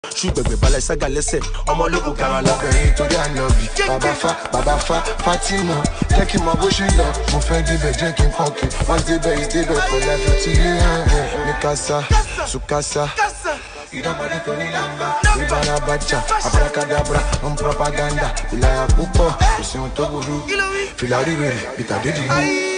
Ṣùgbẹ́gbẹ́ balẹ̀ sága lẹ́sẹ̀, ọmọ ológun kara lọ. Ọkùnrin torí ànábì, bàbá Fatima. Jẹ́ kí n mọ bó ṣe lọ, mo fẹ́ débẹ̀ jẹ́ kí n fọ́ọ̀kì. Once débẹ̀ is débẹ̀ for life ó ti rí hàn. Mi kásá, sùkásá. Ìdánmọ̀dé tó ní nàmbá. Ìbára bàjá, abracadabra, propaganda. Ìlànà púpọ̀, kò sí ohun tó burú. Fìlà rí rẹ̀, ìtàdé dìbò.